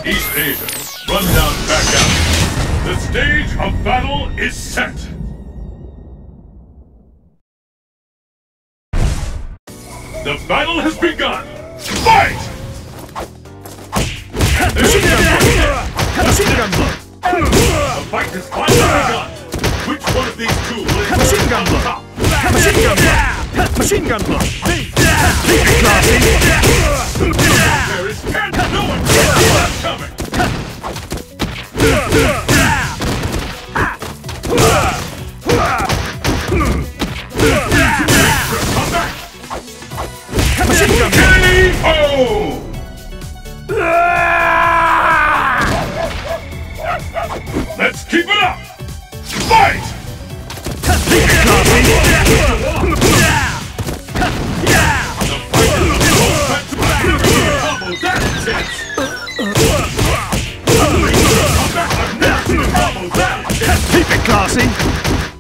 East Asia, run down back out. The stage of battle is set. The battle has begun. Fight! The fight has finally begun. Which one of these two will Machine gun block! Machine gun block! Machine gun block! Classy! There is and no one coming. Come back. Machine gun block! KO! Let's keep it up. Fight! Classy! Keep it classy!